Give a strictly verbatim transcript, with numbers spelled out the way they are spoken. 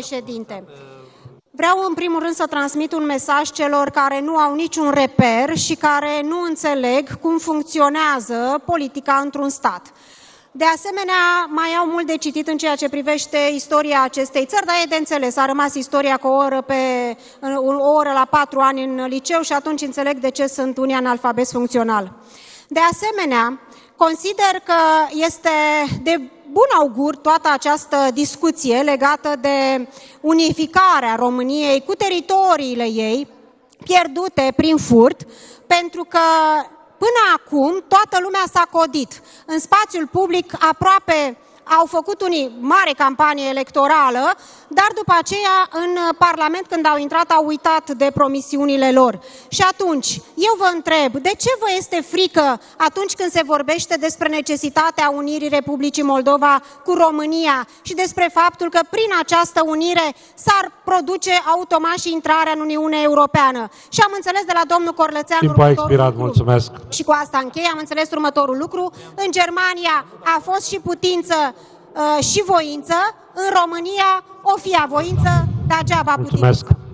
președinte. Vreau în primul rând să transmit un mesaj celor care nu au niciun reper și care nu înțeleg cum funcționează politica într-un stat. De asemenea, mai au mult de citit în ceea ce privește istoria acestei țări, dar e de înțeles. A rămas istoria cu o oră, pe, o oră la patru ani în liceu și atunci înțeleg de ce sunt unii analfabeti funcțional. De asemenea, consider că este de bun augur toată această discuție legată de unificarea României cu teritoriile ei pierdute prin furt, pentru că până acum toată lumea s-a codit. În spațiul public aproape au făcut unii mare campanie electorală, dar după aceea în Parlament, când au intrat, au uitat de promisiunile lor. Și atunci, eu vă întreb, de ce vă este frică atunci când se vorbește despre necesitatea unirii Republicii Moldova cu România și despre faptul că prin această unire s-ar produce automat și intrarea în Uniunea Europeană? Și am înțeles de la domnul Corlățean Timpul a expirat, lucru. mulțumesc. Și cu asta închei, am înțeles următorul lucru. În Germania a fost și putință și voință, în România o fi a voință, degeaba putință. Mulțumesc.